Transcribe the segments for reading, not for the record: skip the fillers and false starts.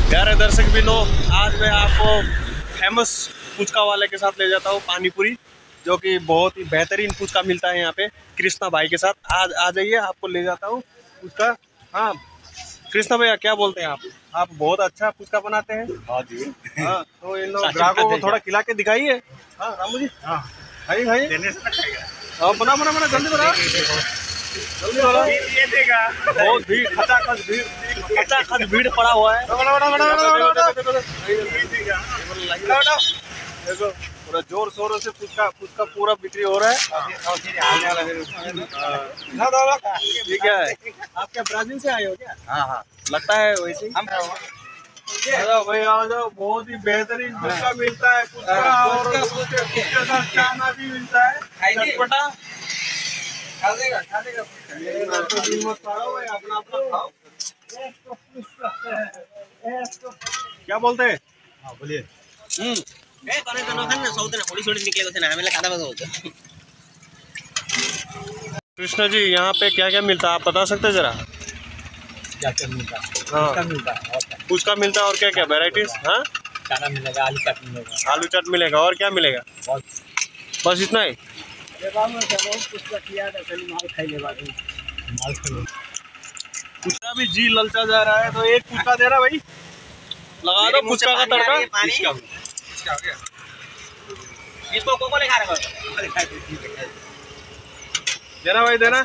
प्यारे दर्शक बिनो, आज मैं आपको फेमस पुचका वाले के साथ ले जाता हूँ पानीपुरी, जो कि बहुत ही बेहतरीन पुचका मिलता है यहाँ पे कृष्णा भाई के साथ। आज आ जाइए, आपको ले जाता हूँ पुचका। हाँ कृष्णा भैया, क्या बोलते हैं आप बहुत अच्छा पुचका बनाते हैं। हाँ जी। हाँ, तो इन लोग ग्राहकों को थोड़ा खिला के दिखाइए। हाँ रामू जी, हाँ भाई बना जल्दी बना, जल्दी बना। ये देगा बहुत भीड़, खचाखच भीड़ पड़ा हुआ है। देखो पूरा जोर शोरों से पुचका पूरा बिक्री हो रहा है। ये क्या है, आप क्या ब्राजील से आए हो क्या? हाँ लगता है वैसे ही। भाई आ जाओ, बहुत ही बेहतरीन पुचका मिलता है। पुचका और उसके साथ चाना भी मिलता है, चटपटा। खा देगा अपना खाओ। क्या बोलते हैं? हाँ बोलिए। कृष्णा जी, यहाँ पे क्या क्या मिलता है आप बता सकते हैं जरा? क्या क्या मिलता है? हाँ मिलता है, पुचका मिलता है और क्या क्या वेराइटीज? हाँ चाना मिलेगा, आलू चाट मिलेगा। आलू चाट मिलेगा और क्या मिलेगा? बस इतना ही? पुचका भी जी ललचा जा रहा है, तो एक पुचका दे रहा भाई, लगा दो पुचका का तड़का। इसको कोको ले खा रहा देना भाई, देना।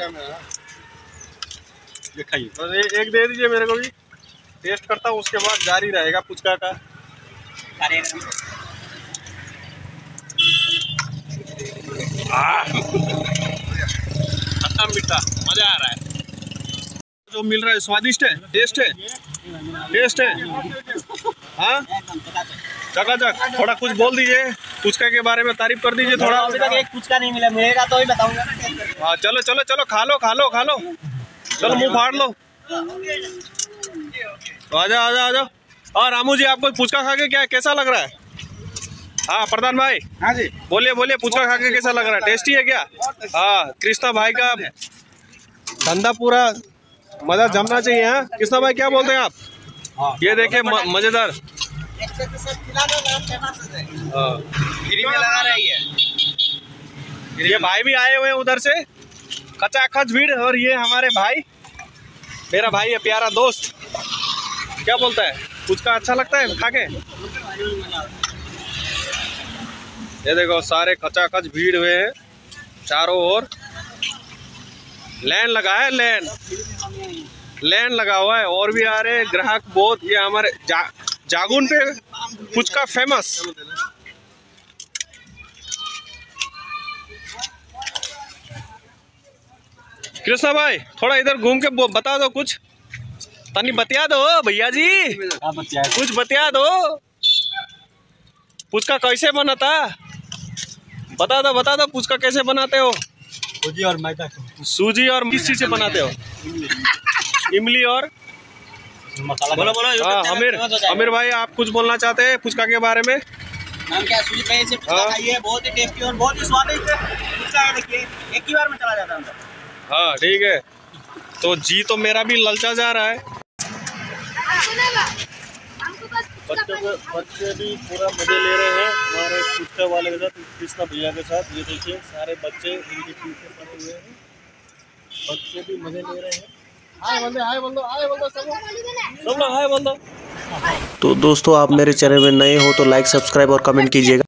ये खाइए। बस एक दे दीजिए मेरे को भी, टेस्ट करता हूँ, उसके बाद जारी रहेगा पुचका का। खट्टा मीठा मजा आ रहा है, जो मिल रहा है स्वादिष्ट है, टेस्ट है। हाँ चकाचक। थोड़ा कुछ बोल दीजिए पुचका के बारे में, तारीफ कर दीजिए थोड़ा। अभी तक एक पुचका नहीं मिला, मिलेगा तो ही बताऊंगा ना। हाँ चलो खा लो, चलो मुंह फाड़ लो। तो आजा। और रामू जी, आपको पुचका खा के क्या कैसा लग रहा है? हाँ प्रधान भाई। हाँ जी बोलिए पुचका खा के कैसा लग रहा है? टेस्टी है क्या? हाँ कृष्णा भाई का धंधा पूरा मजा जमना चाहिए। हाँ कृष्णा भाई, क्या बोलते हैं आप? हाँ। ये देखिए मजेदार। ये भाई भी आए हुए हैं उधर से, खचाखच भीड़। और ये हमारे भाई, मेरा भाई है, प्यारा दोस्त। क्या बोलता है, पुचका अच्छा लगता है खा के? ये देखो सारे खचाखच भीड़ हुए हैं, चारों ओर लाइन लगा है, लाइन लगा हुआ है, और भी आ रहे हैं ग्राहक बहुत। ये हमारे जागुन पे पुचका फेमस। कृष्णा भाई, थोड़ा इधर घूम के बता दो कुछ, तनी बतिया दो भैया जी, कुछ बतिया दो। पुचका कैसे बनाता? बता दो पुचका कैसे बनाते हो? सूजी और मैदा। सूजी और किस चीज से बनाते हो? इमली और मसाला। बोलो। हाँ अमीर भाई, आप कुछ बोलना चाहते हैं पुचका के बारे में? नाम क्या? सूजी पे से पुचका खाइए, बहुत ही टेस्टी और बहुत ही स्वादिष्ट पुचका है। देखिए एक ही बार में चला जाता है। हाँ ठीक है, तो जी तो मेरा भी ललचा जा रहा है। बच्चे भी पूरा मजे ले रहे हैं हमारे पुचका वाले के साथ, कृष्णा भैया के साथ। ये देखिए सारे बच्चे इनके पीछे पड़े हुए हैं, बच्चे भी मजे ले रहे हैं। हाय बोल दो सब लोग हाय बोल दो। तो दोस्तों, आप मेरे चैनल में नए हो तो लाइक, सब्सक्राइब और कमेंट कीजिएगा।